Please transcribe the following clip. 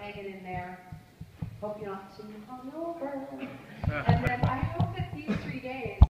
hanging in there. Hope you don't see me hungover. And then